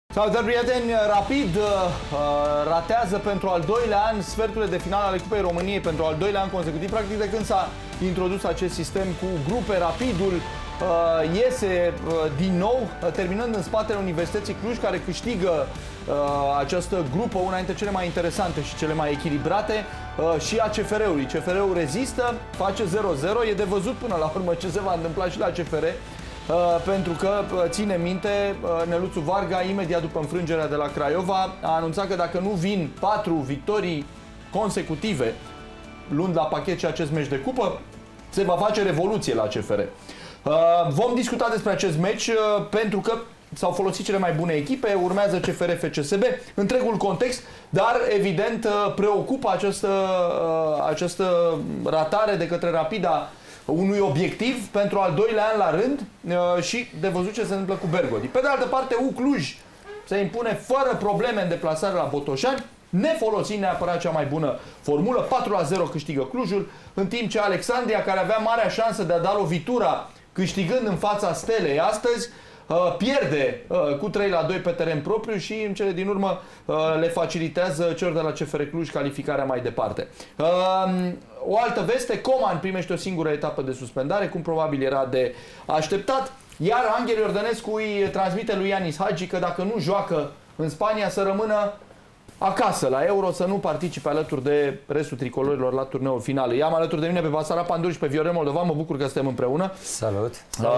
Salutări, prieteni! Rapid ratează pentru al doilea an sferturile de finală ale Cupei României, pentru al doilea an consecutiv, practic de când s-a introdus acest sistem cu grupe. Rapidul iese din nou, terminând în spatele Universității Cluj, care câștigă această grupă, una dintre cele mai interesante și cele mai echilibrate, și a CFR-ului. CFR-ul rezistă, face 0-0, e de văzut până la urmă ce se va întâmpla și la CFR. Pentru că, ține minte, Neluțu Varga, imediat după înfrângerea de la Craiova, a anunțat că dacă nu vin 4 victorii consecutive, luând la pachet și acest meci de cupă, se va face revoluție la CFR. Vom discuta despre acest meci pentru că s-au folosit cele mai bune echipe, urmează CFR-FCSB, întregul context, dar evident preocupă această ratare de către Rapida unui obiectiv pentru al doilea an la rând și de văzut ce se întâmplă cu Bergodi. Pe de altă parte, Cluj se impune fără probleme în deplasare la Botoșani, nefolosind neapărat cea mai bună formulă. 4-0 câștigă Clujul, în timp ce Alexandria, care avea marea șansă de a da lovitura câștigând în fața Stelei astăzi, pierde cu 3-2 pe teren propriu și în cele din urmă le facilitează celor de la CFR Cluj calificarea mai departe. O altă veste, Coman primește o singură etapă de suspendare, cum probabil era de așteptat, iar Angel Iordănescu îi transmite lui Ianis Hagi că dacă nu joacă în Spania să rămână acasă la Euro, să nu participe alături de restul tricolorilor la turneul final. I-am alături de mine pe Basarab Pandur și pe Viorel Moldovan, mă bucur că suntem împreună. Salut!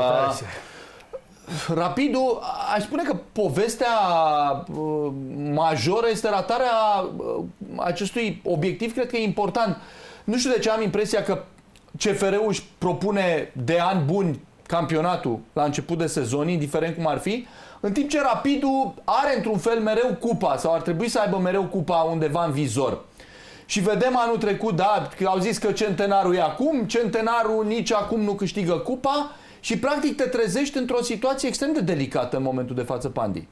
Rapidul, aș spune că povestea majoră este ratarea acestui obiectiv, cred că e important. Nu știu de ce am impresia că CFR-ul își propune de ani buni campionatul la început de sezon, indiferent cum ar fi, în timp ce Rapidul are într-un fel mereu cupa, sau ar trebui să aibă mereu cupa undeva în vizor. Și vedem anul trecut, da, că au zis că Centenarul e acum, Centenarul nici acum nu câștigă cupa și practic te trezești într-o situație extrem de delicată în momentul de față, Pandi.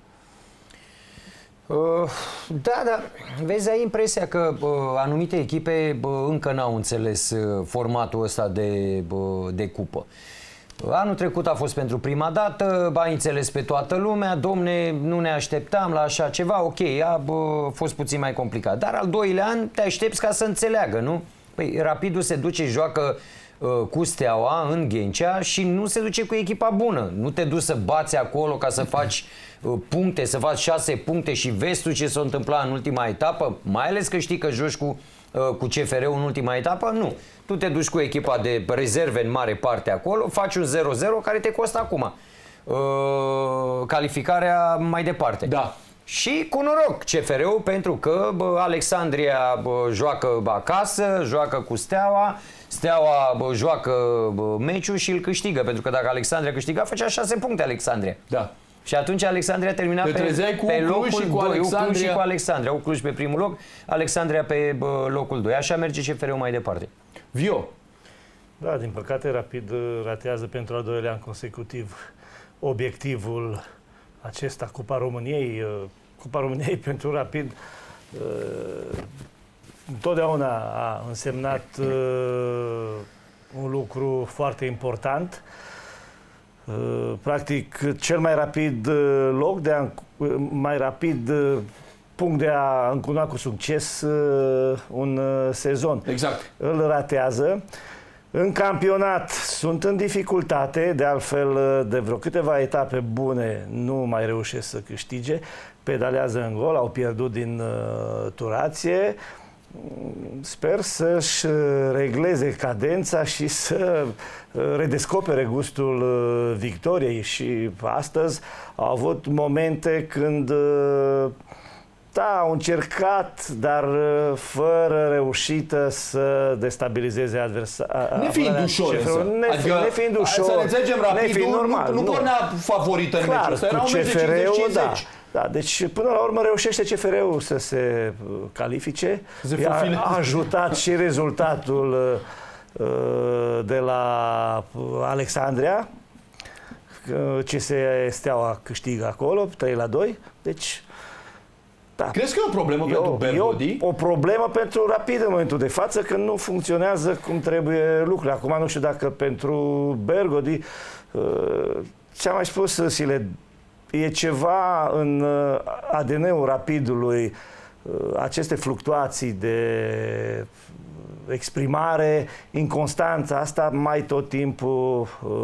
Da, dar vezi, ai impresia că anumite echipe încă n-au înțeles formatul ăsta de cupă. Anul trecut a fost pentru prima dată, a înțeles pe toată lumea, domne, nu ne așteptam la așa ceva, ok, a fost puțin mai complicat. Dar al doilea an te aștepți ca să înțeleagă, nu? Păi Rapidul se duce, joacă cu Steaua în Ghencea și nu se duce cu echipa bună. Nu te duci să bați acolo ca să faci puncte, să faci 6 puncte și vezi tu ce s-a întâmplat în ultima etapă, mai ales că știi că joci cu CFR-ul în ultima etapă, nu. Tu te duci cu echipa de rezerve în mare parte acolo, faci un 0-0 care te costă acum calificarea mai departe. Da. Și cu noroc CFR-ul, pentru că Alexandria joacă acasă, joacă cu Steaua, Steaua joacă meciul și îl câștigă, pentru că dacă Alexandria câștiga, făcea 6 puncte Alexandria. Da. Și atunci Alexandria termina pe locul 2, Cluj și cu Alexandria. Cluj pe primul loc, Alexandria pe locul 2. Așa merge CFR-ul mai departe. Vio. Da, din păcate Rapid ratează pentru al doilea an consecutiv obiectivul acesta, Cupa României. Cupa României pentru Rapid întotdeauna a însemnat un lucru foarte important. Practic, cel mai rapid loc mai rapid punct de a încuna cu succes un sezon. Exact. Îl ratează. În campionat sunt în dificultate, de altfel de vreo câteva etape bune nu mai reușesc să câștige, pedalează în gol, au pierdut din turație. Sper să-și regleze cadența și să redescopere gustul victoriei și astăzi au avut momente când au încercat, dar fără reușită să destabilizeze adversarul. Nefiind ușor, nefiind ușor. Să ne înțelegem, Rapidul nu pornea favorită în meciul ăsta, era un meci de 50-50. Da, deci până la urmă reușește CFR-ul să se califice. A ajutat și rezultatul de la Alexandria. Steaua câștigă acolo, 3-2. Deci da. Crezi că e o problemă pentru Bergodi? O problemă pentru Rapid în momentul de față, că nu funcționează cum trebuie lucrurile. Acum nu știu dacă pentru Bergodi, ce am mai spus, Sile, e ceva în ADN-ul Rapidului, aceste fluctuații de exprimare, inconstanța asta mai tot timpul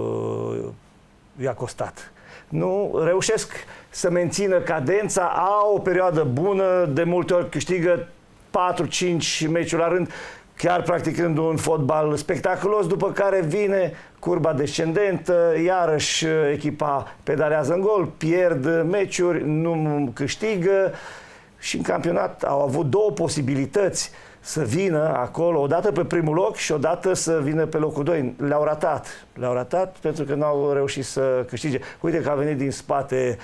i-a costat. Nu reușesc să mențină cadența, au o perioadă bună, de multe ori câștigă 4-5 meciuri la rând, chiar practicând un fotbal spectaculos, după care vine curba descendentă, iarăși echipa pedalează în gol, pierd meciuri, nu câștigă și în campionat au avut două posibilități să vină acolo, odată pe primul loc și odată să vină pe locul 2. Le-au ratat. Le-au ratat pentru că n-au reușit să câștige. Uite că a venit din spate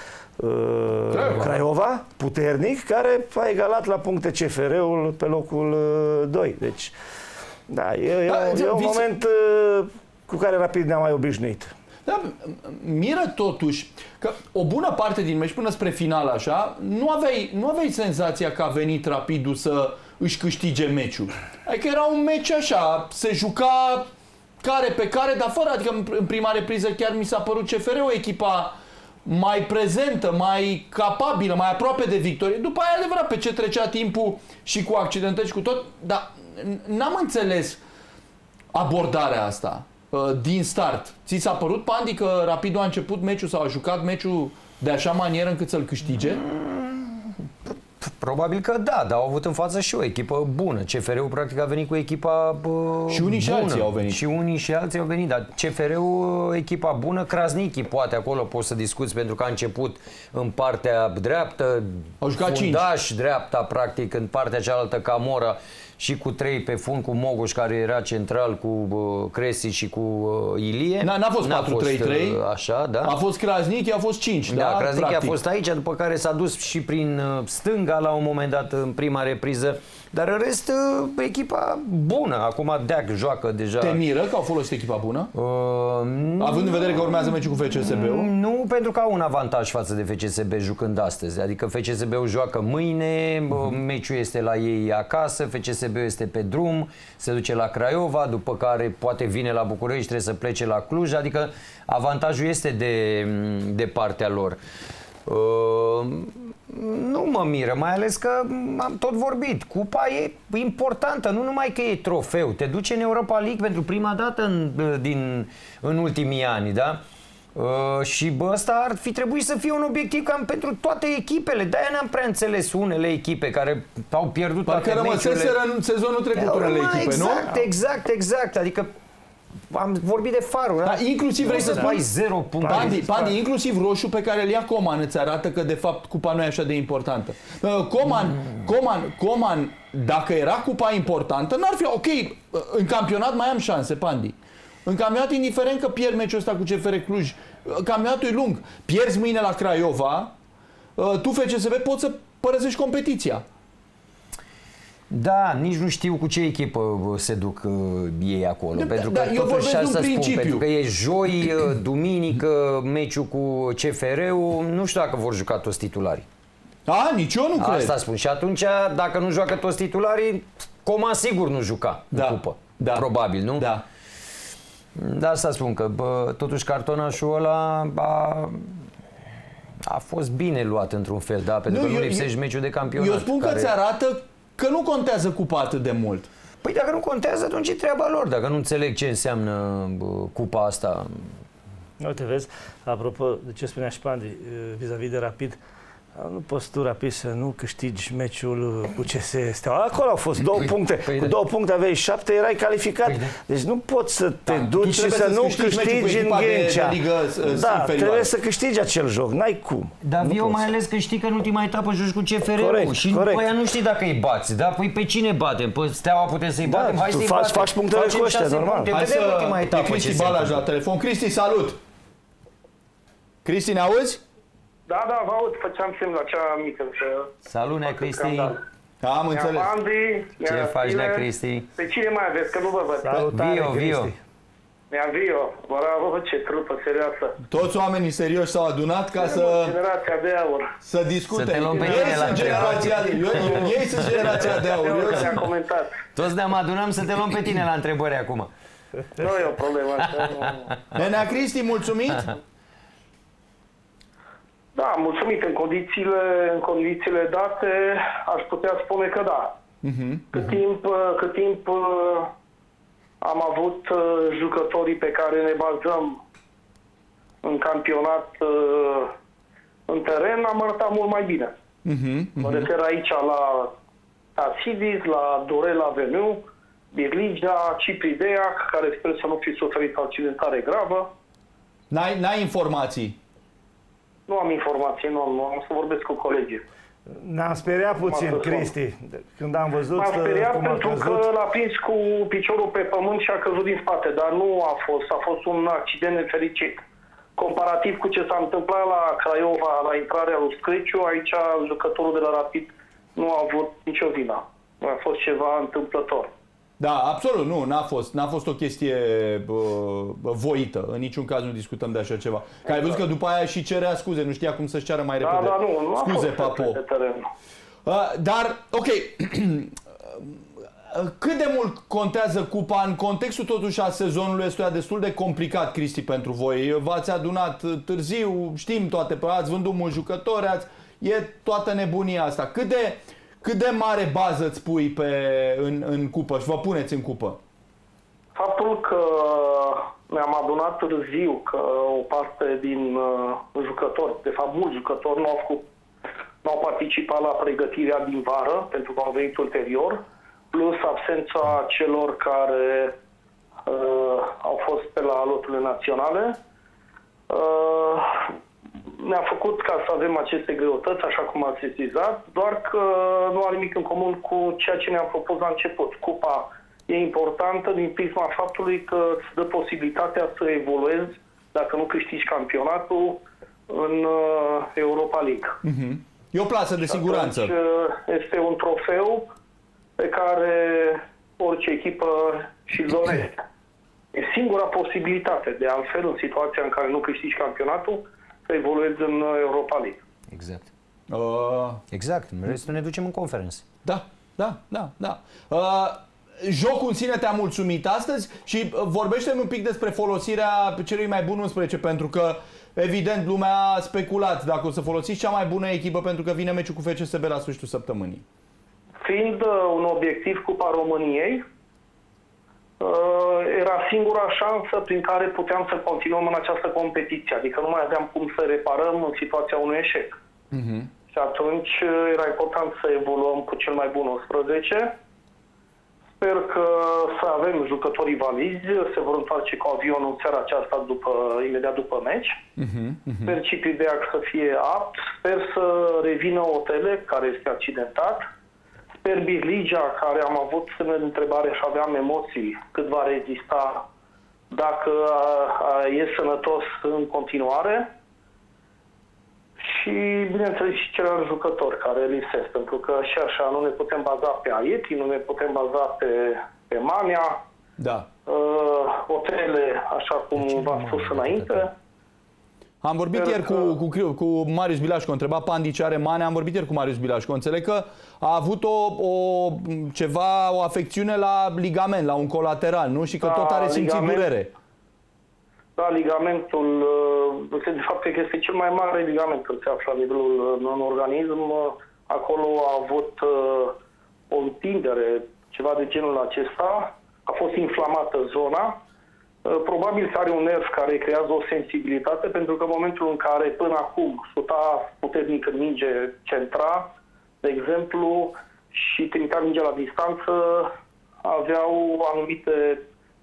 Craiova, puternic, care a egalat la puncte CFR-ul pe locul 2. Deci, da, e un moment cu care Rapid ne-a mai obișnuit. Da, miră totuși că o bună parte din meci până spre final așa, nu aveai senzația că a venit Rapidul să își câștige meciul. Adică era un meci așa, se juca care pe care, dar fără, adică în prima repriză chiar mi s-a părut CFR-ul echipa mai prezentă, mai capabilă, mai aproape de victorie. După aia, adevărat, pe ce trecea timpul și cu accidentări și cu tot, dar n-am înțeles abordarea asta din start. Ți s-a părut, Pandi, că Rapidul a început meciul sau a jucat meciul de așa manieră încât să-l câștige? Probabil că da, dar au avut în față și o echipă bună. CFR-ul practic a venit cu echipa și unii și alții au venit. Și unii și alții au venit, dar CFR-ul echipa bună, Krasniqi poate acolo poți să discuți pentru că a început în partea dreaptă, au jucat fundaș dreapta practic, în partea cealaltă Camora și cu 3 pe fund, cu Mogoș care era central, cu Cresi și cu Ilie. N-a fost 4-3-3, așa, da. a fost Krasniqi, a fost 5. Da, Krasniqi a fost aici, după care s-a dus și prin stânga la un moment dat în prima repriză. Dar în rest, echipa bună. Acum Deac joacă deja. Te miră că au folosit echipa bună? Având în vedere că urmează meciul cu FCSB-ul? Nu, pentru că au un avantaj față de FCSB jucând astăzi. Adică FCSB-ul joacă mâine, meciul este la ei acasă, FCSB este pe drum, se duce la Craiova, după care poate vine la București, trebuie să plece la Cluj. Adică avantajul este de partea lor. Nu mă miră, mai ales că am tot vorbit. Cupa e importantă, nu numai că e trofeu. Te duce în Europa League pentru prima dată în ultimii ani, da? Și ăsta ar fi trebuit să fie un obiectiv cam pentru toate echipele. De-aia n-am prea înțeles unele echipe care au pierdut toate meciurile. Parcă rămăseseră în sezonul trecut unele echipe, nu? Exact. Adică am vorbit de Farul, da? Inclusiv vrei să spui 0 puncte. Pandi, inclusiv roșu pe care îl ia Coman îți arată că de fapt cupa nu e așa de importantă. Coman, dacă era cupa importantă, n-ar fi ok, în campionat mai am șanse, Pandi. În campionat, indiferent că pierd meciul ăsta cu CFR Cluj, campionatul e lung. Pierzi mâine la Craiova, tu FCSB poți să părăsești competiția. Da, nici nu știu cu ce echipă se duc ei acolo. Pentru că eu vorbesc de un principiu. Pentru că e joi, duminică, meciul cu CFR-ul, nu știu dacă vor juca toți titularii. Nici eu nu cred. Asta spun. Și atunci, dacă nu joacă toți titularii, Coman sigur nu juca în cupă. Da. Probabil, nu? Da. Da, asta spun, că totuși cartonașul ăla a fost bine luat într-un fel, da? Pentru că nu lipsești meciul de campionat. Eu spun că ți arată că nu contează cupa atât de mult. Păi dacă nu contează, atunci e treaba lor. Dacă nu înțeleg ce înseamnă cupa asta. Uite, vezi, apropo de ce spunea și Pandi vis-a-vis de Rapid, nu poți tu, Rapid, să nu câștigi meciul cu CS Steaua. Acolo au fost 2 puncte. Cu 2 puncte aveai 7, erai calificat. Deci nu poți să te duci și să nu câștigi în Ghencea. Da, trebuie să câștigi acel joc. N-ai cum. Dar eu mai ales că știi că în ultima etapă joci cu CFR-ul și după aia nu știi dacă îi bați. Da? Păi pe cine batem? Pe Steaua putem să-i batem? Hai să-i batem. Faci punctele cu ăștia, normal. Hai să... E Cristi Balaj la telefon. Cristi, salut! Cristi, ne auzi? Da, vă aud, făceam semn la cea mică. Salut, Nea Cristi! Am înțeles. Ce faci, Nea Cristi? Pe cine mai aveți, că nu vă văd? Vio. Nea Vio, bravo, ce trupă serioasă. Toți oamenii serioși s-au adunat ca să... Generația de aur. Să discute. Să te luăm pe tine la Ei sunt generația de aur. Eu comentat. Toți ne-am adunat să te luăm pe tine la întrebări acum. Nu e o problemă. Nea Cristi, mulțumit? Da, mulțumit. În condițiile date, aș putea spune că da. Cât timp am avut jucătorii pe care ne bazăm în campionat în teren, am arătat mult mai bine. Mă refer aici la Tasidis, la Dorel Aveniu, Birligea, Cipridea, care sper să nu fi suferit accidentare gravă. N-ai informații? Nu am informații, nu am să vorbesc cu colegii. Ne-am speriat puțin, Cristi, când am văzut M-am speriat cum a pentru căzut. că l-a prins cu piciorul pe pământ și a căzut din spate, dar nu a fost. A fost un accident nefericit. Comparativ cu ce s-a întâmplat la Craiova, la intrarea lui Screciu, aici jucătorul de la Rapid nu a avut nicio vină. A fost ceva întâmplător. Da, absolut, nu, n-a fost o chestie voită. În niciun caz nu discutăm de așa ceva. Că ai văzut că după aia și cerea scuze, nu știa cum să-și ceară mai repede. Da, nu Scuze, a fost Papo. pe teren. Dar, ok, cât de mult contează cupa în contextul totuși a sezonului ăstuia destul de complicat, Cristi, pentru voi? V-ați adunat târziu, știm toate, ați vândut mulți jucători, e toată nebunia asta. Cât de mare bază îți pui în cupă și vă puneți în cupă? Faptul că ne-am adunat târziu, că o parte din jucători, de fapt mulți jucători, n-au participat la pregătirea din vară, pentru că au venit ulterior, plus absența celor care au fost pe la loturile naționale, ne-a făcut ca să avem aceste greutăți, așa cum ați sesizat, doar că nu are nimic în comun cu ceea ce ne-am propus la început. Cupa e importantă din prisma faptului că îți dă posibilitatea să evoluezi, dacă nu câștigi campionatul, în Europa League. E o plasă de siguranță. Atunci, este un trofeu pe care orice echipă și-l dorește. E singura posibilitate, de altfel, în situația în care nu câștigi campionatul, să evoluezi în Europa League. Exact. Exact. Restul ne ducem în conferență. Da. Jocul în sine te-a mulțumit astăzi și vorbește-mi un pic despre folosirea celui mai bun 11, pentru că evident lumea a speculat dacă o să folosiți cea mai bună echipă pentru că vine meciul cu FCSB la sfârșitul săptămânii. Fiind un obiectiv Cupa României, era singura șansă prin care puteam să continuăm în această competiție. Adică nu mai aveam cum să reparăm în situația unui eșec. Și atunci era important să evoluăm cu cel mai bun 11. Sper că să avem jucătorii valizi, se vor întoarce cu avionul în seara aceasta imediat după meci. Sper Cipridea să fie apt. Sper să revină Otele, care este accidentat. Sper Birligea, care am avut semne de întrebare și aveam emoții cât va rezista, dacă e sănătos în continuare. Și, bineînțeles, și celălalt jucători care lipsesc, pentru că și așa nu ne putem baza pe Aieti, nu ne putem baza pe Manea, Otele, așa cum v-am spus înainte. Am vorbit ieri cu Marius Bilașcu, întreba Pandi ce are Manea, am vorbit ieri cu Marius Bilașcu, înțeleg că a avut o afecțiune la ligament, la un colateral, nu? Și că tot are simțit durere. Da, ligamentul, de fapt, că este cel mai mare ligament care se află la nivelul în organism. Acolo a avut o întindere, ceva de genul acesta, a fost inflamată zona. Probabil că are un nerv care creează o sensibilitate, pentru că în momentul în care până acum șuta puternic în minge centra, de exemplu, și trimitea mingea la distanță, aveau anumite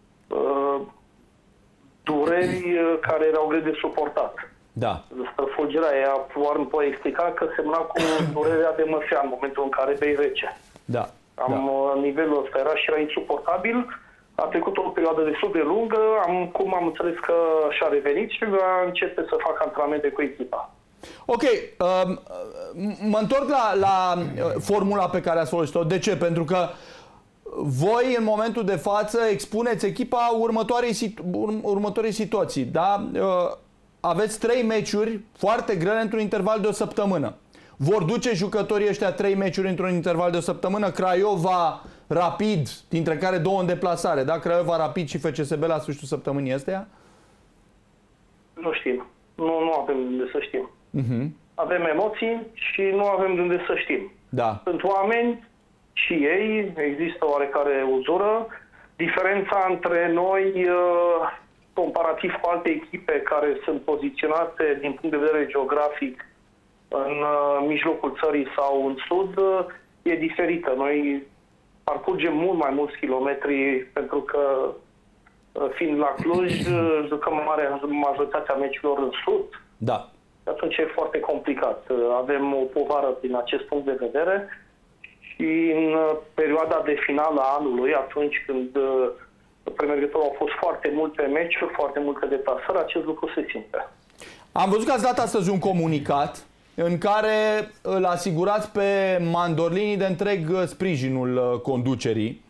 dureri care erau greu de suportat. Da. Străfulgerea aia, Warren poate explica că semna cu durerea de măsea în momentul în care bei rece. Da. Nivelul ăsta era insuportabil. A trecut o perioadă destul de lungă, cum am înțeles că și-a revenit și va începe să facă antrenamente cu echipa. Ok, mă întorc la formula pe care ați folosit-o. De ce? Pentru că voi în momentul de față expuneți echipa următoarei situații. Da? Aveți 3 meciuri foarte grele într-un interval de o săptămână. Vor duce jucătorii ăștia 3 meciuri într-un interval de o săptămână? Craiova, Rapid, dintre care 2 în deplasare, da? Craiova, Rapid și FCSB la sfârșitul săptămânii astea? Nu știm. Nu avem de să știm. Avem emoții și nu avem de unde să știm. Da. Sunt oameni și ei, există oarecare uzură. Diferența între noi, comparativ cu alte echipe care sunt poziționate din punct de vedere geografic în mijlocul țării sau în sud, e diferită. Noi parcurgem mult mai mulți kilometri pentru că, fiind la Cluj, jucăm majoritatea meciurilor în sud. Da. Atunci e foarte complicat. Avem o povară din acest punct de vedere și în perioada de finală a anului, atunci când premergătorul au fost foarte multe meciuri, foarte multe deplasări, acest lucru se simte. Am văzut că ați dat astăzi un comunicat în care îl asigurați pe Mandorlini de întreg sprijinul conducerii.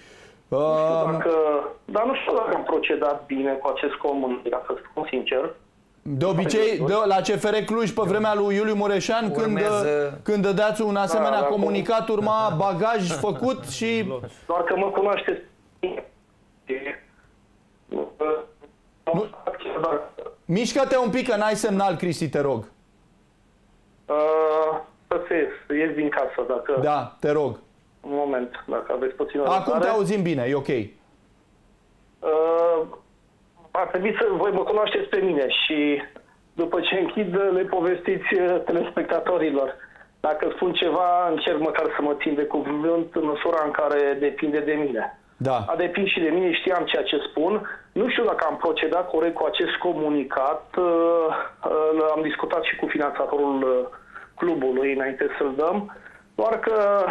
Dar nu știu dacă am procedat bine cu acest comunicat, să spun sincer. De obicei, la CFR Cluj, pe vremea lui Iuliu Mureșan, când dădeați un asemenea comunicat, urma bagaj făcut și... Doar că mă cunoașteți. Mișcă-te un pic, că n-ai semnal, Cristi, te rog. Să ies din casă, dacă... Da, te rog. Un moment, dacă aveți puțin... Acum te auzim bine, e ok. Ar trebui să voi mă cunoașteți pe mine și după ce închid le povestiți telespectatorilor. Dacă spun ceva, încerc măcar să mă țin de cuvânt în măsura în care depinde de mine. Da. A depins și de mine, știam ceea ce spun. Nu știu dacă am procedat corect cu acest comunicat. Am discutat și cu finanțatorul clubului înainte să-l dăm. Doar că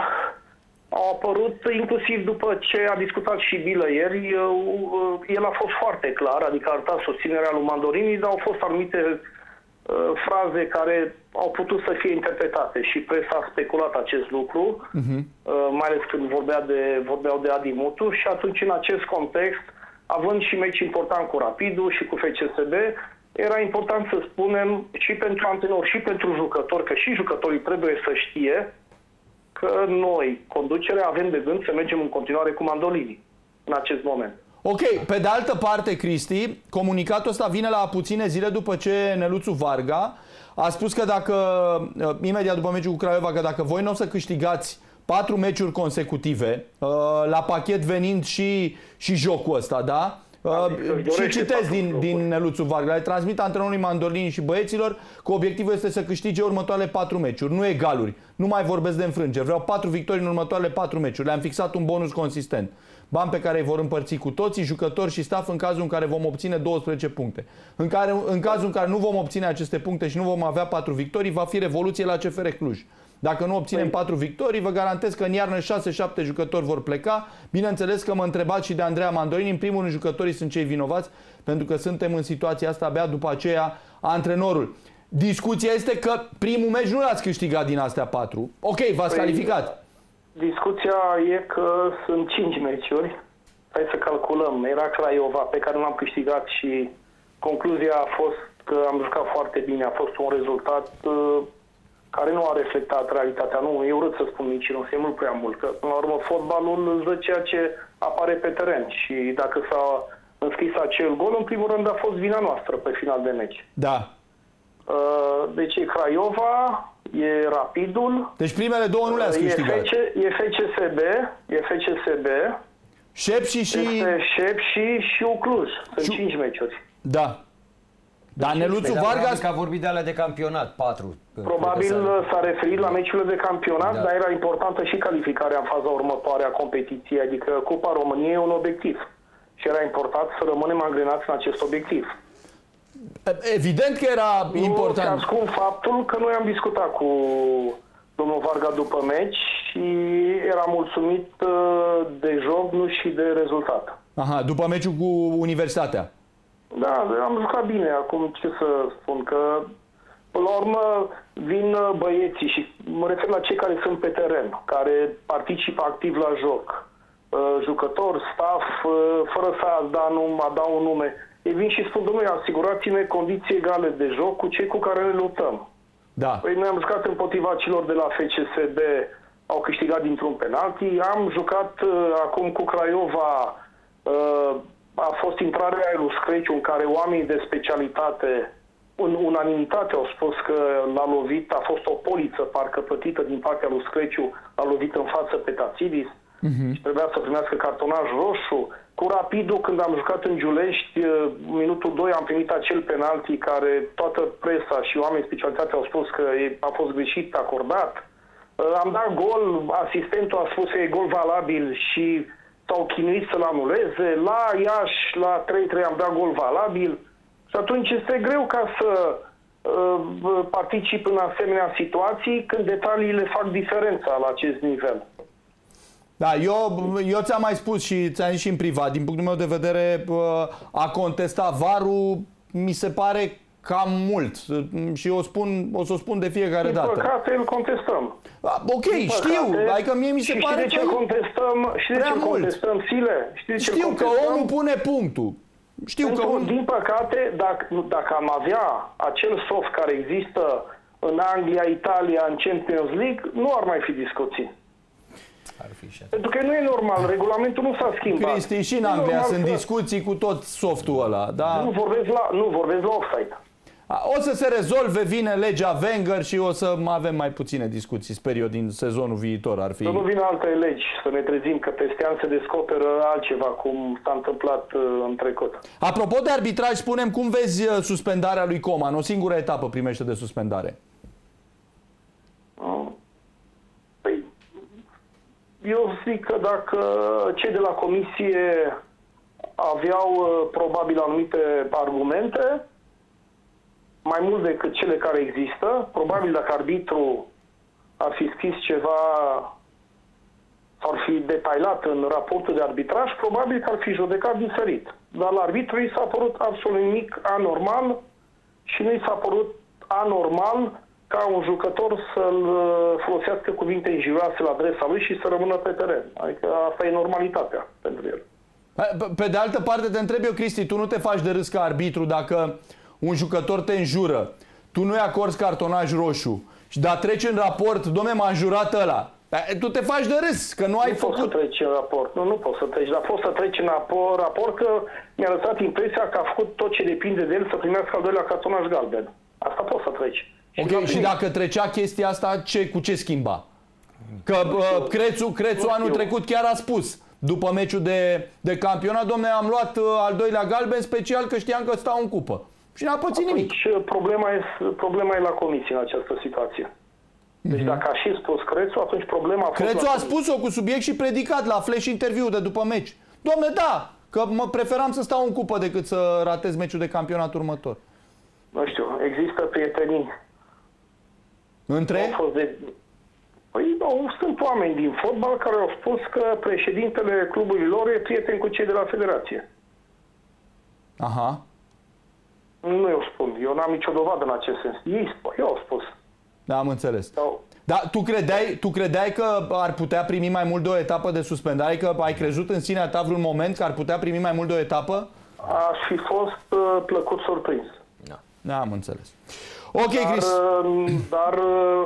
au apărut, inclusiv după ce a discutat și Bilă ieri, el a fost foarte clar, adică a arătat susținerea lui Mandorlini, dar au fost anumite fraze care au putut să fie interpretate și presa a speculat acest lucru, mai ales când vorbeau de Adi Mutu și atunci în acest context, având și meci important cu Rapidul și cu FCSB, era important să spunem și pentru antrenori și pentru jucători, că și jucătorii trebuie să știe că noi, conducerea, avem de gând să mergem în continuare cu Mandorlini în acest moment. Ok, pe de altă parte, Cristi, comunicatul ăsta vine la puține zile după ce Neluțu Varga a spus că dacă, imediat după meciul cu Craiova, că dacă voi nu o să câștigați 4 meciuri consecutive, la pachet venind și jocul ăsta, da? Și citesc din Neluțu Varga, le transmit antrenorului Mandorlini și băieților că obiectivul este să câștige următoarele 4 meciuri, nu egaluri. Nu mai vorbesc de înfrângeri, vreau 4 victorii în următoarele 4 meciuri. Le-am fixat un bonus consistent. Bani pe care îi vor împărți cu toții, jucători și staff, în cazul în care vom obține 12 puncte. În cazul în care nu vom obține aceste puncte și nu vom avea 4 victorii, va fi revoluție la CFR Cluj. Dacă nu obținem 4 victorii, vă garantez că în iarnă 6-7 jucători vor pleca. Bineînțeles că mă întrebați și de Andreea Mandorlini. În primul rând, jucătorii sunt cei vinovați, pentru că suntem în situația asta, abia după aceea antrenorul. Discuția este că primul meci nu l-ați câștigat din astea 4. Ok, v-ați calificat. Discuția e că sunt 5 meciuri. Hai să calculăm. Era Craiova, pe care nu l-am câștigat și concluzia a fost că am jucat foarte bine. A fost un rezultat care nu a reflectat realitatea. Nu, e urât să spun mincinos, e mult prea mult. Că, până la urmă, fotbalul îți dă ceea ce apare pe teren. Și dacă s-a înscris acel gol, în primul rând a fost vina noastră pe final de meci. Da. Deci e Craiova, e Rapidul. Deci primele două nu le-ați câștigat. E FCSB. Șepși și Cluj. Sunt 5 meciuri. Da. Dar Neluțu Varga a vorbit de alea de campionat, 4. Probabil s-a referit la meciurile de campionat, dar era importantă și calificarea în faza următoare a competiției, adică Cupa României e un obiectiv. Și era important să rămânem angrenați în acest obiectiv. Evident că era important. Nu ascund faptul că noi am discutat cu domnul Varga după meci și era mulțumit de joc, nu și de rezultat. Aha, după meciul cu Universitatea. Da, am jucat bine. Acum ce să spun, că până la urmă vin băieții și mă refer la cei care sunt pe teren, care participă activ la joc. Jucători, staff, fără să dau un nume. Ei vin și spun, domnule, asigurați-ne condiții egale de joc cu cei cu care ne luptăm. Da. Păi noi am jucat împotriva celor de la FCSB, au câștigat dintr-un penalti. Am jucat acum cu Craiova, a fost intrarea lui Screciu, în care oamenii de specialitate în unanimitate au spus că l-a lovit, a fost o poliță parcă plătită din partea lui Screciu, l-a lovit în față pe Tațidis și trebuia să primească cartonaj roșu. Cu Rapidul, când am jucat în Giulești, minutul 2 am primit acel penalti care toată presa și oamenii specialitate au spus că a fost greșit acordat. Am dat gol, asistentul a spus că e gol valabil și s-au chinuit să-l anuleze. La Iași, la 3-3 am dat gol valabil. Și atunci este greu ca să particip în asemenea situații când detaliile fac diferența la acest nivel. Da, eu ți-am mai spus și ți-am zis și în privat, din punctul meu de vedere, a contesta VAR-ul mi se pare cam mult și o să o spun de fiecare dată. Din păcate îl contestăm. Ok, știu, adică mie mi se pare că contestăm, Sile? Știu că omul pune punctul. Din păcate, dacă am avea acel soft care există în Anglia, Italia, în Champions League, nu ar mai fi discuții. Pentru că nu e normal, regulamentul nu s-a schimbat. Cristi, și în Anglia sunt discuții cu tot softul ăla, da? Nu vorbesc la offside. O să se rezolve, vine legea Wenger și o să avem mai puține discuții, sper eu, din sezonul viitor. Ar fi... Să nu vină alte legi, să ne trezim că peste ani se descoperă altceva, cum s-a întâmplat în trecut. Apropo de arbitraj, spunem, cum vezi suspendarea lui Coman? O singură etapă primește de suspendare. Păi, eu zic că dacă cei de la comisie aveau probabil anumite argumente, mai mult decât cele care există, probabil dacă arbitru ar fi scris ceva, ar fi detailat în raportul de arbitraj, probabil că ar fi judecat diferit. Dar la arbitru i s-a părut absolut nimic anormal și nu i s-a părut anormal ca un jucător să-l folosească cuvinte injurioase la adresa lui și să rămână pe teren. Adică asta e normalitatea pentru el. Pe de altă parte te întreb eu, Cristi, tu nu te faci de râs ca arbitru dacă un jucător te înjură, tu nu-i acorzi cartonaj roșu și dar treci în raport, dom'le, m-a înjurat ăla. Tu te faci de râs, că nu ai făcut... Nu poți să treci în raport. Nu poți să treci. Dar poți să treci în raport că mi-a lăsat impresia că a făcut tot ce depinde de el să primească al doilea cartonaj galben. Asta poți să treci. Ok, și dacă trecea chestia asta, cu ce schimba? Că Crețu anul trecut chiar a spus, după meciul de campionat, dom'le, am luat al doilea galben special că știam că stau în cupă. Și n-a pățit nimic. Problema e la comisie în această situație. Deci dacă a și spus Crețu, atunci problema a fost... Crețu a spus-o cu subiect și predicat la flash interview de după meci. Dom'le, da, că mă preferam să stau în cupă decât să ratez meciul de campionat următor. Nu știu, există prietenii. Între? Păi, sunt oameni din fotbal care au spus că președintele clubului lor e prieten cu cei de la federație. Aha. Nu eu spun. Eu n-am nicio dovadă în acest sens. Eu au spus. Da, am înțeles. Dar tu credeai că ar putea primi mai mult de o etapă de suspendare? Că ai crezut în sinea ta vreun moment că ar putea primi mai mult de o etapă? Aș fi fost plăcut surprins. Da, am înțeles. Ok, Chris. Dar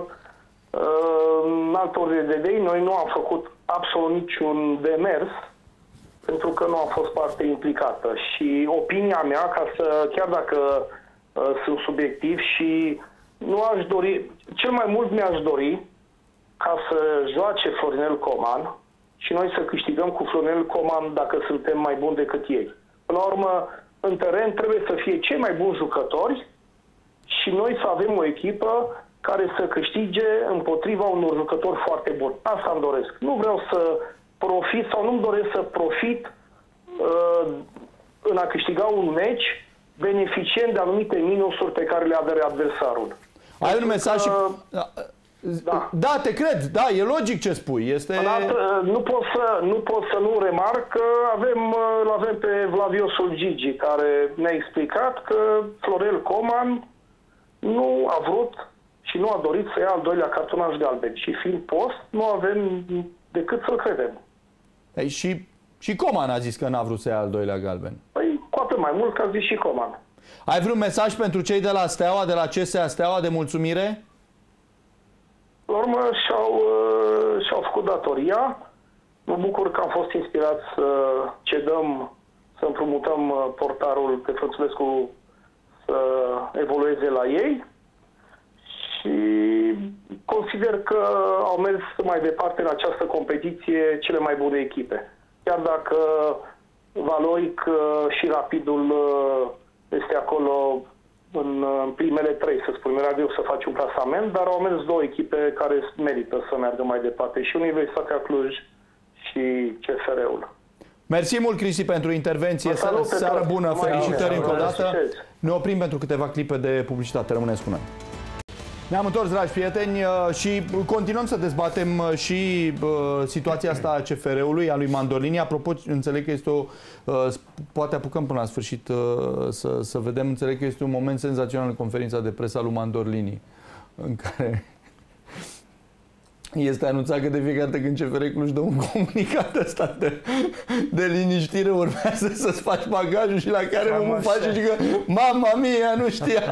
în altă ordine de idei, noi nu am făcut absolut niciun demers pentru că nu am fost parte implicată. Și opinia mea, chiar dacă sunt subiectiv și nu aș dori, cel mai mult mi-aș dori ca să joace Florinel Coman și noi să câștigăm cu Florinel Coman dacă suntem mai buni decât ei. Până la urmă, în teren trebuie să fie cei mai buni jucători și noi să avem o echipă care să câștige împotriva unor jucători foarte buni. Asta îmi doresc. Nu vreau să profit sau nu-mi doresc să profit în a câștiga un meci beneficient de anumite minusuri pe care le are adversarul. Ai un mesaj și... Da, te cred. Da, e logic ce spui. Este... Nu pot să nu remarc că avem pe Vlaviosul Gigi, care ne-a explicat că Florel Coman nu a vrut și nu a dorit să ia al doilea cartonaj galben. Și fiind post, nu avem decât să-l credem. Și Coman a zis că n-a vrut să ia al doilea galben. Păi, cu atât mai mult că a zis și Coman. Ai vreun mesaj pentru cei de la Steaua, de la CSA Steaua, de mulțumire? La urmă și-au făcut datoria. Mă bucur că am fost inspirați să cedăm, să împrumutăm portarul pe Frățulescu să evolueze la ei și consider că au mers mai departe în această competiție cele mai bune echipe. Chiar dacă Valoic și Rapidul este acolo în primele 3, să spunem, era greu să faci un clasament, dar au mers două echipe care merită să meargă mai departe, și Universitatea Cluj și CFR-ul. Mersi mult, Cristi, pentru intervenție. Seară bună, felicitări încă o dată. Ne oprim pentru câteva clipe de publicitate. Rămâneți cu noi. Ne-am întors, dragi prieteni, și continuăm să dezbatem și situația asta a CFR-ului, a lui Mandolini. Apropo, înțeleg că este o... poate apucăm până la sfârșit să vedem. Înțeleg că este un moment senzațional în conferința de presă a lui Mandolini, în care este anunțat că de fiecare dată când CFR Cluj dă un comunicat ăsta de liniștire, urmează să-ți faci bagajul, și la care omul face și că mama mia, nu știa.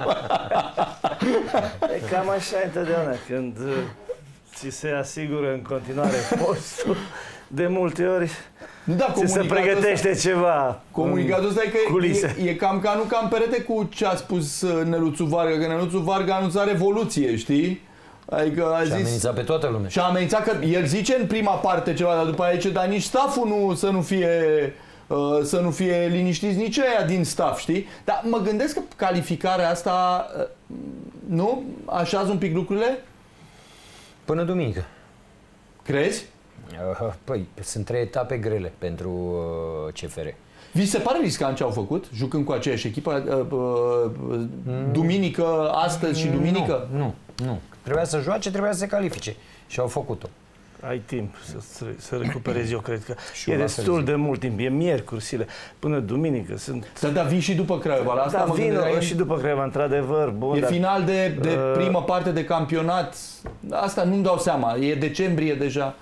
E cam așa întotdeauna, când ți se asigură în continuare postul, de multe ori ți se pregătește ceva. Comunicatul ăsta e cam ca nu cam perete cu ce a spus Neluțu Varga, că Neluțu Varga a anunțat revoluție, știi? Adică a zis, amenințat pe toată lumea. Și a amenințat că el zice în prima parte ceva, dar după aia zice, dar nici stafful să nu fie liniștiți, nici aia din staff, știi? Dar mă gândesc că calificarea asta, nu? Așează un pic lucrurile? Până duminică. Crezi? Păi, sunt 3 etape grele pentru CFR. Vi se pare riscant ce au făcut, jucând cu aceeași echipă, duminică, astăzi și duminică? Nu. Trebuia să joace, trebuia să se califice. Și au făcut-o. Ai timp să recuperezi, eu cred că e destul de mult timp. E miercuri, zile, până duminică. Da, vin și după Craiova. La asta vin și după Craiova, într-adevăr. Bun, e final de primă parte de campionat. Asta nu-mi dau seama. E decembrie deja.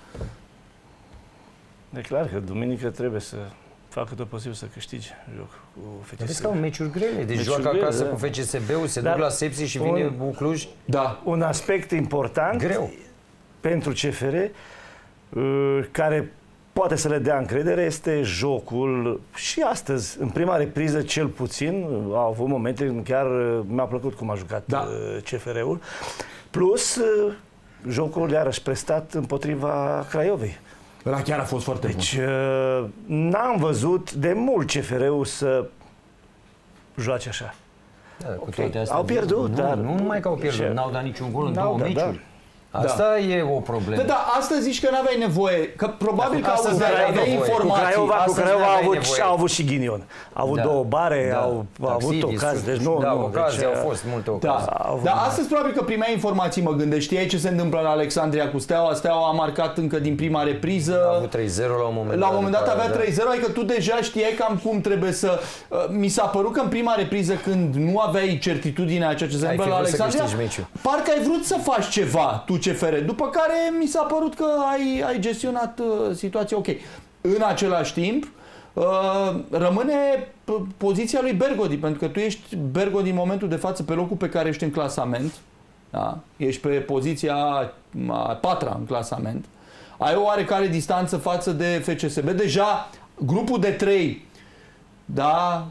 E clar că duminică trebuie să facă tot posibil să câștige joc cu FCSB. Vezi că au meciuri grele. Deci joacă acasă cu FCSB-ul, se duc la Sepsi și vine cu Cluj. Da. Un aspect important pentru CFR, care poate să le dea încredere, este jocul. Și astăzi, în prima repriză, cel puțin, au avut momente când chiar mi-a plăcut cum a jucat CFR-ul. Plus, jocul iarăși prestat împotriva Craiovei. Ăla chiar a fost foarte bun. Deci, n-am văzut de mult CFR-ul să joace așa. Da, cu toate astea, au pierdut, dar... Nu numai că au pierdut, n-au dat niciun gol în 2 meciuri. Asta e o problemă. Da, astăzi zici că n-aveai nevoie, că probabil că aveai informații. Cu Craiova au avut și ghinion. Au avut 2 bare, au avut ocazii. Deci nu, ocazii, au fost multe ocazii. Dar astăzi probabil că primeai informații, mă gândesc. Știai ce se întâmplă la Alexandria cu Steaua? Steaua a marcat încă din prima repriză. A avut 3-0 la un moment dat. La un moment dat avea 3-0, adică tu deja știai cam cum trebuie să... Mi s-a părut că în prima repriză, când nu aveai certitudinea a ceea ce se întâmplă la Alexandria, parcă ai vrut să faci ceva, tu CFR. După care mi s-a părut că ai gestionat situația ok. În același timp, rămâne poziția lui Bergodi, pentru că tu ești Bergodi în momentul de față pe locul pe care ești în clasament. Da? Ești pe poziția a 4-a în clasament. Ai o oarecare distanță față de FCSB. Deja grupul de 3, da,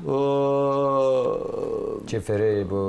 CFR...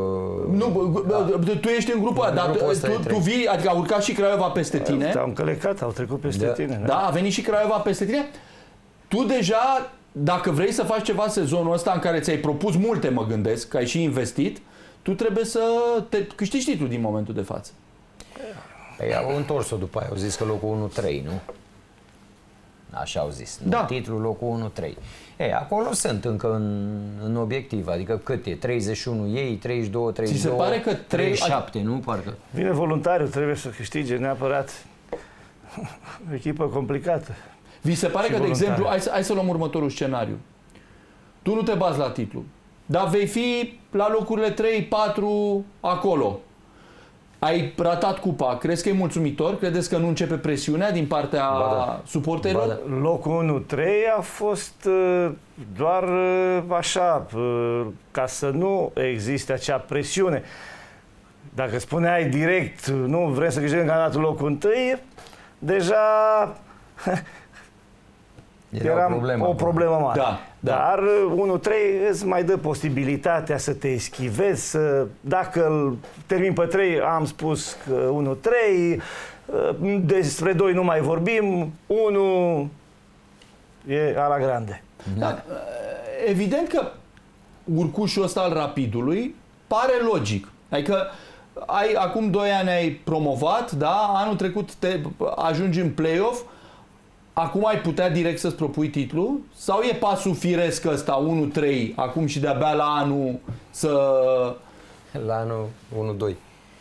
tu ești în grupul ăla, dar tu vii, adică a urcat și Craiova peste tine. Au încălecat, au trecut peste tine. Da, a venit și Craiova peste tine. Tu deja, dacă vrei să faci ceva sezonul ăsta în care ți-ai propus multe, mă gândesc, că ai și investit, tu trebuie să te câștigi titlul din momentul de față. Păi au întors-o după aia, au zis că locul 1-3, nu? Așa au zis. Da. Titlul locul 1-3. Acolo sunt încă în obiectiv, adică cât e? 31 ei, 32, 32, ți se pare că 37, nu? Parcă. Vine voluntariu, trebuie să câștige neapărat. O echipă complicată. Vi se pare că, de exemplu, hai să luăm următorul scenariu. Tu nu te bazi la titlu, dar vei fi la locurile 3-4 acolo. Ai ratat cupa. Crezi că e mulțumitor? Credeți că nu începe presiunea din partea suporterilor? Locul 1-3 a fost doar așa, ca să nu existe acea presiune. Dacă spuneai direct, nu vrem să câștigăm campionatul locul 1, deja Era o problemă mare. Da. Dar 1-3 îți mai dă posibilitatea să te eschivezi, dacă îl termin pe 3, am spus că 1-3, despre 2 nu mai vorbim, 1 e ala grande. Da. Evident că urcușul ăsta al Rapidului pare logic. Adică acum 2 ani ai promovat, da? Anul trecut ajungi în play-off, acum ai putea direct să-ți propui titlul? Sau e pasul firesc ăsta, 1-3, acum și de-abia la anul să... La anul 1-2.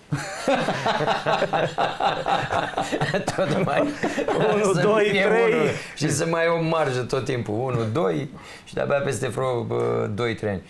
Tot mai 1, 2, 3 și să mai ai o marjă tot timpul 1, 2 și de-abia peste vreo 2-3 ani.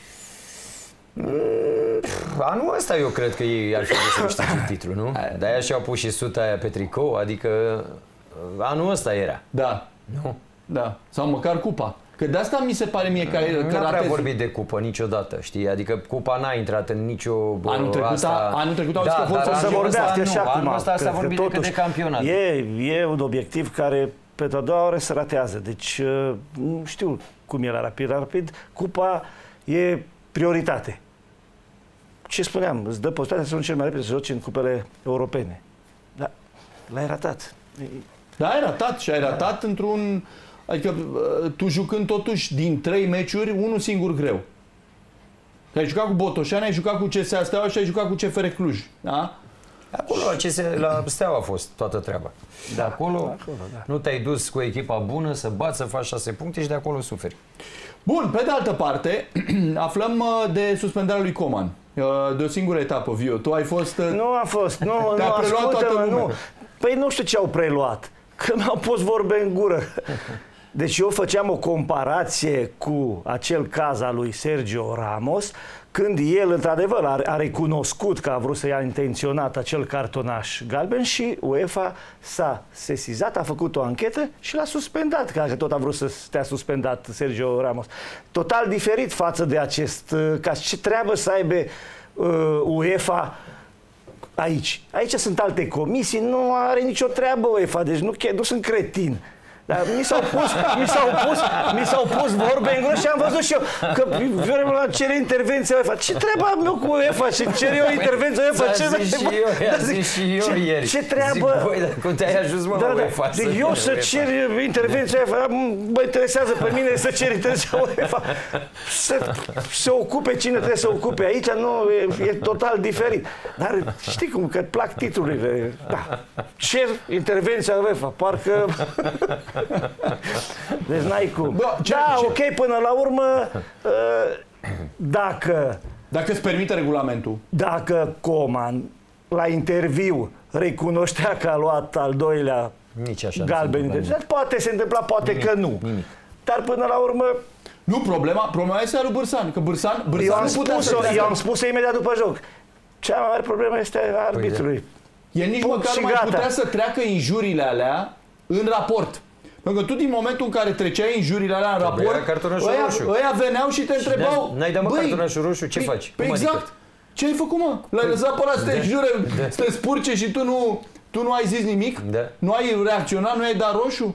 Anul ăsta eu cred că ei ar fi vrut să câștige titlul, nu? De-aia și-au pus și suta aia pe tricou, adică anul ăsta era. Da. Nu? Da. Sau măcar cupa. Că de asta mi se pare mie că n-am prea vorbit de cupă niciodată, știi? Adică cupa n-a intrat în nicio... Anul trecut au zis că vor să vorbească și acum. Anul ăsta s-a vorbit decât de campionat. E un obiectiv care pe a doua oră se ratează. Deci nu știu cum e la Rapid. Cupa e prioritate. Ce spuneam, îți dă posibilitatea să nu cel mai repede să joci în cupele europene. Dar l-ai ratat. Da, ai ratat și ai ratat într-un... Adică tu jucând totuși din 3 meciuri, unul singur greu. Că ai jucat cu Botoșani, ai jucat cu CSA Steaua și ai jucat cu CFR Cluj. Da? Acolo la Steaua a fost toată treaba. De acolo nu te-ai dus cu echipa bună să bați, să faci 6 puncte și de acolo suferi. Bun, pe de altă parte, aflăm de suspendarea lui Coman. De o singură etapă, Viu. Tu ai fost... Nu am fost. Nu, te-a preluat toată lumea. Nu. Păi nu știu ce au preluat. Că mi-au pus vorbe în gură. Deci eu făceam o comparație cu acel caz al lui Sergio Ramos, când el, într-adevăr, a recunoscut că a vrut să ia intenționat acel cartonaș galben și UEFA s-a sesizat, a făcut o anchetă și l-a suspendat, că tot a vrut să stea suspendat Sergio Ramos. Total diferit față de acest caz. Ce treabă să aibă UEFA aici? Aici sunt alte comisii, nu are nicio treabă UEFA, deci nu sunt cretin. Dar mi s-au pus vorbe în gură și am văzut și eu că vrem la cere intervenția UEFA. Ce treabă am eu cu UEFA și cer eu intervenția UEFA? Zis și eu ieri. Ce treabă? Zic, băi, cum te-ai ajuns mă la UEFA? Deci eu să cer intervenția UEFA, mă interesează pe mine să cer intervenția UEFA. Să se ocupe cine trebuie să ocupe aici, nu, e total diferit. Dar știi cum, că plac titlurile. Da. Cer intervenția UEFA, parcă... Deci n-ai cum. Ok, până la urmă, dacă îți permite regulamentul. Dacă Coman, la interviu, recunoștea că a luat al doilea galben, poate se întâmpla, poate că nu. Nimic. Dar până la urmă... Nu, problema este a lui Bârsan. Că Bârsan eu am spus imediat după joc. Cea mai mare problemă este a arbitrului. El nici măcar nu mai putea să treacă injuriile alea în raport. Pentru că tu, din momentul în care treceai injuriile alea în raport, ăia veneau și te întrebau... N-ai dat cartonașul roșu, ce faci? Exact. Ce ai făcut, mă? L-ai lăsat pe ăla să te înjure, să te spurce și tu nu ai zis nimic? Nu ai reacționat? Nu ai dat roșu?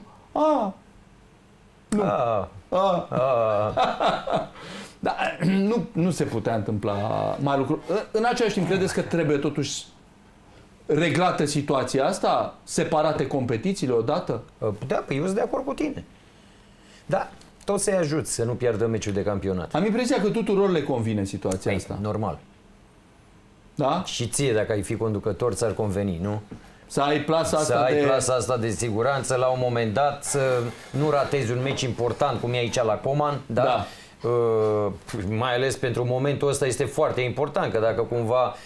Dar nu se putea întâmpla mai lucru. În același timp, credeți că trebuie totuși reglată situația asta? Separate competițiile odată? Da, eu sunt de acord cu tine. Da, tot să-i ajuți să nu pierdă meciul de campionat. Am impresia că tuturor le convine situația asta. Normal. Da? Și ție, dacă ai fi conducător, ți-ar conveni, nu? Să ai plasa asta de siguranță la un moment dat, să nu ratezi un meci important, cum e aici la Coman, da? Mai ales pentru momentul ăsta este foarte important, că dacă cumva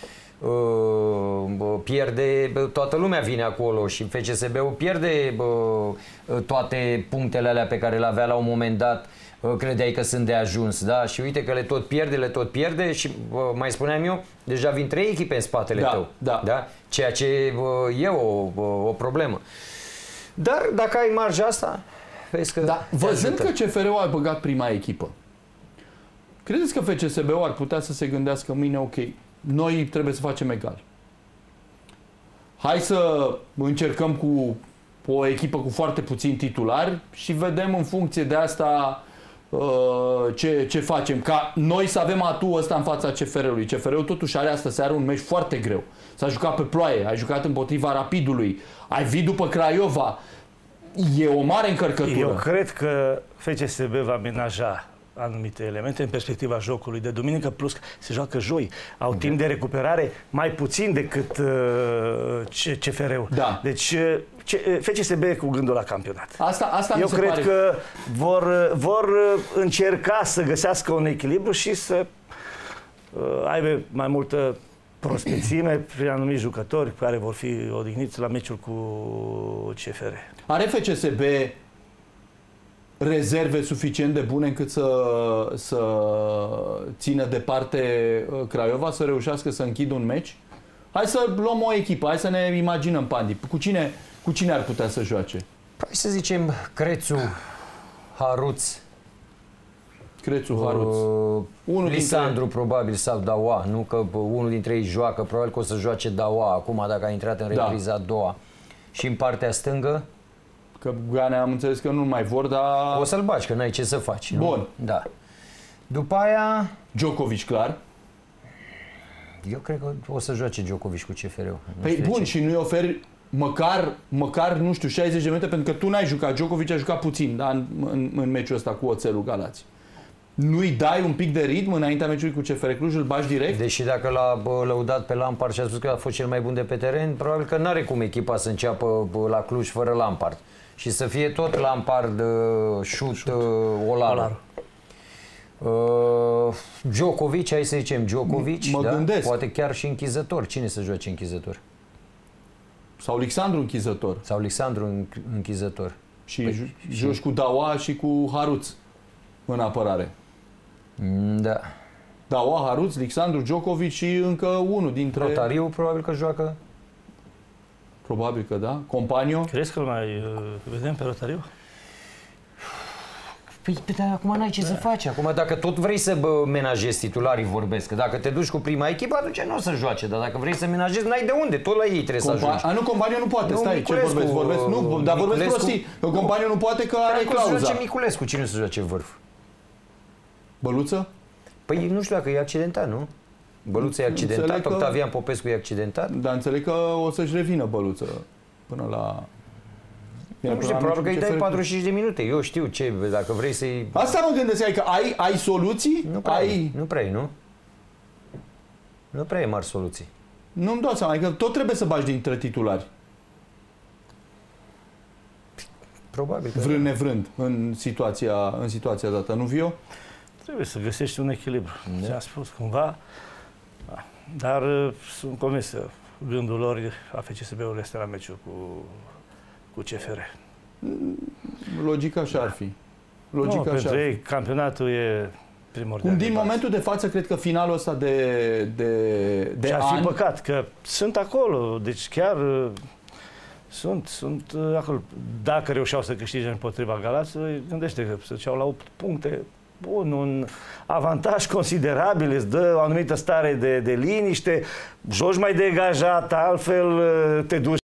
pierde, toată lumea vine acolo și FCSB-ul pierde toate punctele alea pe care le avea la un moment dat, credeai că sunt de ajuns, da? Și uite că le tot pierde și mai spuneam eu, deja vin 3 echipe în spatele tău, da? Ceea ce e o problemă. Dar dacă ai marja asta, vezi că... Da, văzând că CFR-ul a băgat prima echipă, credeți că FCSB-ul ar putea să se gândească mâine, ok, noi trebuie să facem egal. Hai să încercăm cu o echipă cu foarte puțini titulari și vedem în funcție de asta ce facem. Ca noi să avem atul ăsta în fața CFR-ului. CFR-ul totuși are astă seară un meci foarte greu. S-a jucat pe ploaie, ai jucat împotriva Rapidului, ai vii după Craiova. E o mare încărcătură. Eu cred că FCSB va menaja anumite elemente în perspectiva jocului de duminică, plus că se joacă joi. Au timp de recuperare mai puțin decât CFR-ul. Da. Deci FCSB cu gândul la campionat. Asta eu mi se cred pare... că vor încerca să găsească un echilibru și să aibă mai multă prospețime prin anumiți jucători care vor fi odihniți la meciul cu CFR. Are FCSB rezerve suficient de bune încât să țină departe Craiova, să reușească să închidă un meci? Hai să luăm o echipă, hai să ne imaginăm, Pandi. Cu cine ar putea să joace? Păi să zicem Crețu, Haruț, Haruț. Lisandru probabil sau Daua, nu că unul dintre ei joacă, probabil că o să joace Daua acum dacă a intrat în repriza a doua. Și în partea stângă? Că Gane am înțeles că nu mai vor, dar... O să-l bagi, că n-ai ce să faci. Nu? Bun. Da. După aia... Djokovic, clar. Eu cred că o să joace Djokovic cu CFR-ul. Păi bun, și nu-i oferi măcar, nu știu, 60 de minute, pentru că tu n-ai jucat. Djokovic a jucat puțin, da, în meciul ăsta cu Oțelul Galați. Nu-i dai un pic de ritm înaintea meciului cu CFR Cluj, îl bagi direct? Deși dacă l-a lăudat pe Lampard și a spus că a fost cel mai bun de pe teren, probabil că n-are cum echipa să înceapă la Cluj fără Lampard. Și să fie tot Lampard, Olaru. Djokovic, hai să zicem Djokovic, mă da? gândesc. Poate chiar și închizător. Cine să joace închizător? Sau Alexandru închizător. Sau Alexandru închizător. Și joci cu Daua și cu Haruț în apărare. Da. Daua, Haruț, Alexandru, Djokovic și încă unul dintre... Rotariu probabil că joacă. Probabil că da. Companiu. Crezi că îl mai vedem pe Rotariu? Păi, dar acum n-ai ce să faci. Acum, dacă tot vrei să menajezi titularii, vorbesc. Că dacă te duci cu prima echipă, atunci nu o să joace. Dar dacă vrei să menajezi, n-ai de unde. Tot la ei trebuie să ajungi. Nu, Companiu nu poate. Nu, Stai, Miculescu, ce vorbesc? Nu, dar vorbesc prostii. Companiu nu poate că are clauza. Să joace Miculescu. Cine să joace vârf? Băluță? Păi nu știu dacă e accidentat, nu? Băluță e accidentat, Octavian Popescu e accidentat. Dar înțeleg că o să-și revină Băluță până la... Nu știu, probabil că îi dai 45 de minute. Eu știu ce, dacă vrei să-i... Asta mă gândesc, că ai soluții? Nu prea e, nu? Nu prea e mari soluții. Nu-mi dau seama, că tot trebuie să bagi dintre titulari. Probabil că... Vrând nevrând, în situația dată, nu, Vio? Trebuie să găsești un echilibru. Ți-am spus cumva, dar sunt convins că gândul lor a FCSB-ului este la meciul cu CFR. Logica așa ar fi. Pentru ei campionatul e primordial. Din momentul de față, cred că finalul ăsta de și ar fi păcat că sunt acolo, deci chiar sunt acolo. Dacă reușeau să câștige împotriva Galați, gândește că se duceau la 8 puncte. Bun, un avantaj considerabil, îți dă o anumită stare de liniște, joci mai degajat, altfel te duci